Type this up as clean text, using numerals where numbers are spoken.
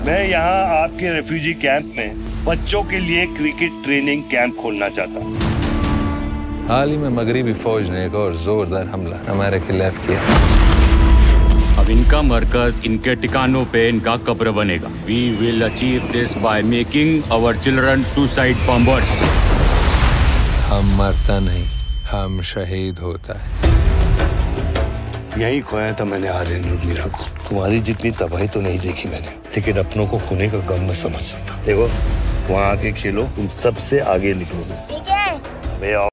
मैं यहाँ आपके रेफ्यूजी कैंप में बच्चों के लिए क्रिकेट ट्रेनिंग कैंप खोलना चाहता हूँ। हाल ही में मगरिबी फौज ने एक और जोरदार हमला हमारे खिलाफ किया। अब इनका मरकज, इनके ठिकानों पे इनका कब्र बनेगा। We will achieve this by making our children suicide bombers. हम मरता नहीं, हम शहीद होता है। यही खोया था मैंने आर्यन और मीरा को। तुम्हारी जितनी तबाही तो नहीं देखी मैंने, लेकिन अपनों को खोने का गम मैं समझ सकता। देखो, वहाँ आके खेलो, तुम सबसे आगे निकलोगे। ठीक है।